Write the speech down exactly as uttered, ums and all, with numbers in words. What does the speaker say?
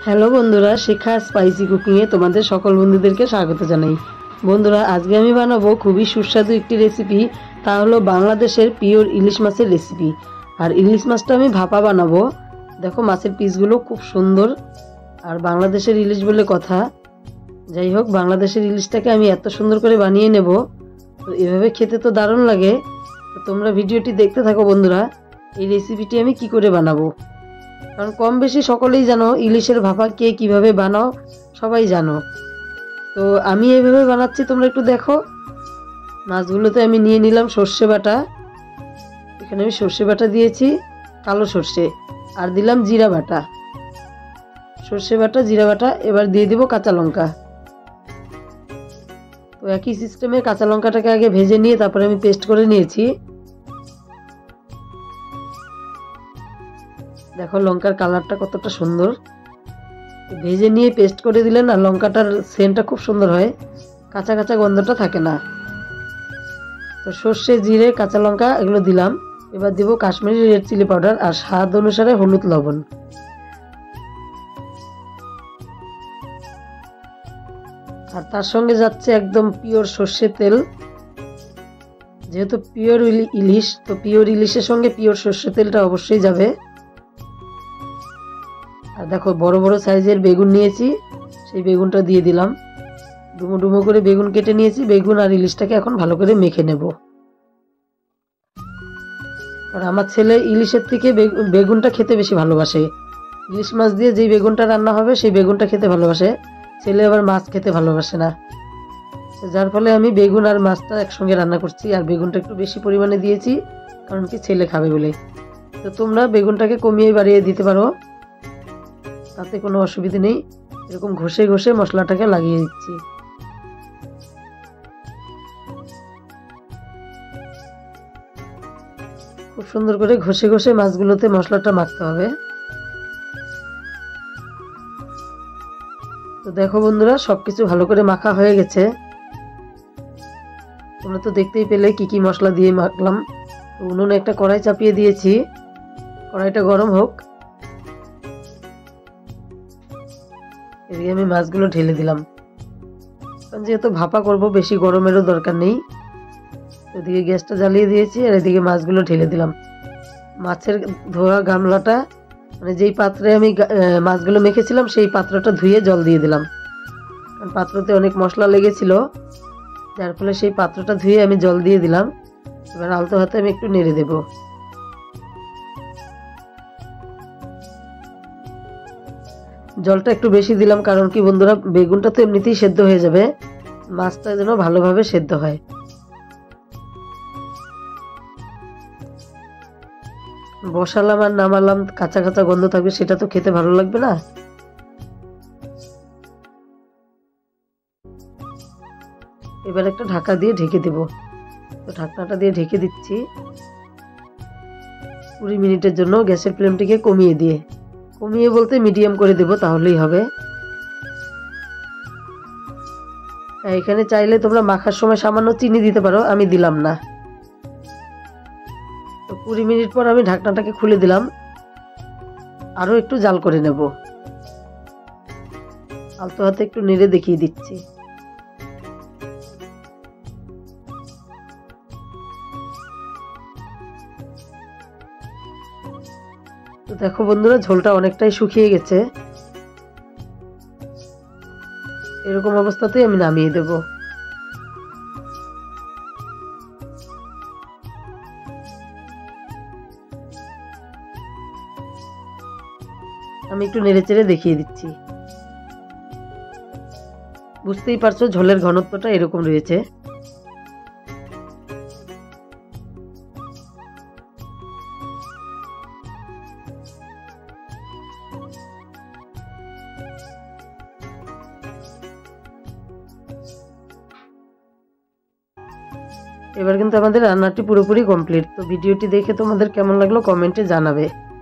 Hello বন্ধুরা, শিখা spicy কুকিংয়ে তোমাদের সকল বন্ধুদেরকে স্বাগত জানাই। বন্ধুরা, আজকে আমি বানাবো খুবই সুস্বাদু একটি রেসিপি। তা হলো বাংলাদেশের পিওর ইলিশ মাছের রেসিপি। আর ইলিশ মাছটা আমি ভাপা বানাবো। দেখো মাছের পিসগুলো খুব সুন্দর, আর বাংলাদেশের ইলিশ বলে কথা। যাই হোক, বাংলাদেশের ইলিশটাকে আমি এত সুন্দর করে বানিয়ে নেব, তো এভাবে খেতে তো দারুণ লাগে। তো তোমরা ভিডিওটি দেখতে থাকো বন্ধুরা, এই রেসিপিটি আমি কি করে বানাবো। কারণ কম বেশি সকলেই জানো ইলিশের ভাপা কে কিভাবে বানাও, সবাই জানো। তো আমি এইভাবে বানাচ্ছি, তোমরা একটু দেখো। মাছগুলোতে আমি নিয়ে নিলাম সর্ষে বাটা। এখানে আমি সর্ষে বাটা দিয়েছি, কালো সর্ষে, আর দিলাম জিরা বাটা। সর্ষে বাটা, জিরা বাটা, এবার দিয়ে দিব কাঁচা লঙ্কা। তো একই সিস্টেমে কাঁচা লঙ্কাটাকে আগে ভেজে নিয়ে তারপরে আমি পেস্ট করে নিয়েছি। দেখো লঙ্কার কালারটা কতটা সুন্দর। ভেজে নিয়ে পেস্ট করে দিলে না, লঙ্কাটার সেন্টটা খুব সুন্দর হয়, কাঁচা কাঁচা গন্ধটা থাকে না। তো সর্ষে, জিরে, কাঁচা লঙ্কা এগুলো দিলাম। এবার দিব কাশ্মীরি রেড চিলি পাউডার আর স্বাদ অনুসারে হলুদ, লবণ। আর তার সঙ্গে যাচ্ছে একদম পিওর সর্ষের তেল। যেহেতু পিওর ইলিশ, তো পিওর ইলিশের সঙ্গে পিওর সর্ষের তেলটা অবশ্যই যাবে। আর দেখো বড় বড় সাইজের বেগুন নিয়েছি, সেই বেগুনটা দিয়ে দিলাম। ডুমো ডুমো করে বেগুন কেটে নিয়েছি। বেগুন আর ইলিশটাকে এখন ভালো করে মেখে নেব। আর আমার ছেলে ইলিশের থেকে বেগুনটা খেতে বেশি ভালোবাসে। ইলিশ মাছ দিয়ে যেই বেগুনটা রান্না হবে সেই বেগুনটা খেতে ভালোবাসে। ছেলে আবার মাছ খেতে ভালোবাসে না, যার ফলে আমি বেগুন আর মাছটা একসঙ্গে রান্না করছি। আর বেগুনটা একটু বেশি পরিমাণে দিয়েছি, কারণ কি ছেলে খাবে বলে। তো তোমরা বেগুনটাকে কমিয়ে বাড়িয়ে দিতে পারো, তাতে কোনো অসুবিধা নেই। এরকম ঘষে ঘষে মশলাটাকে লাগিয়ে দিচ্ছি। খুব সুন্দর করে ঘষে ঘষে মাছগুলোতে মশলাটা মাখতে হবে। তো দেখো বন্ধুরা, সবকিছু ভালো করে মাখা হয়ে গেছে। তোমরা তো দেখতেই পেলে কি কি মশলা দিয়ে মাখলাম। তো উনুনে একটা কড়াই চাপিয়ে দিয়েছি, কড়াইটা গরম হোক। এদিকে আমি মাছগুলো ঢেলে দিলাম, কারণ যেহেতু ভাপা করব, বেশি গরমেরও দরকার নেই। এদিকে গ্যাসটা জ্বালিয়ে দিয়েছি, আর এদিকে মাছগুলো ঢেলে দিলাম। মাছের ধোয়া গামলাটা, মানে যেই পাত্রে আমি মাছগুলো মেখেছিলাম সেই পাত্রটা ধুয়ে জল দিয়ে দিলাম, কারণ পাত্রতে অনেক মশলা লেগেছিল, যার ফলে সেই পাত্রটা ধুয়ে আমি জল দিয়ে দিলাম। এবার আলতো হাতে আমি একটু নেড়ে দেব। জলটা একটু বেশি দিলাম, কারণ কি বন্ধুরা, বেগুনটা তো এমনিতেই সেদ্ধ হয়ে যাবে, মাছটা যেন ভালোভাবে সেদ্ধ হয়। বসালাম আর নামালাম, কাঁচা কাঁচা গন্ধ থাকবে, সেটা তো খেতে ভালো লাগবে না। এবার একটা ঢাকা দিয়ে ঢেকে দেব। তো ঢাকনাটা দিয়ে ঢেকে দিচ্ছি কুড়ি মিনিটের জন্য, গ্যাসের ফ্লেমটিকে কমিয়ে দিয়ে, কমিয়ে বলতে মিডিয়াম করে দেব, তাহলেই হবে। এখানে চাইলে তোমরা মাখার সময় সামান্য চিনি দিতে পারো, আমি দিলাম না। তো কুড়ি মিনিট পর আমি ঢাকনাটাকে খুলে দিলাম, আরো একটু জাল করে নেব। আলতো হাতে একটু নেড়ে দেখিয়ে দিচ্ছি। তো দেখো বন্ধুরা, ঝোলটা অনেকটাই শুকিয়ে গেছে। এরকম অবস্থাতেই আমি নামিয়ে দেব। আমি একটু নেড়ে চেড়ে দেখিয়ে দিচ্ছি। বুঝতেই পারছো ঝোলের ঘনত্বটা এরকম রয়েছে। এবার কিন্তু আমাদের রান্নাটি পুরোপুরি কমপ্লিট। তো ভিডিওটি দেখে তোমাদের কেমন লাগলো কমেন্টে জানাবে।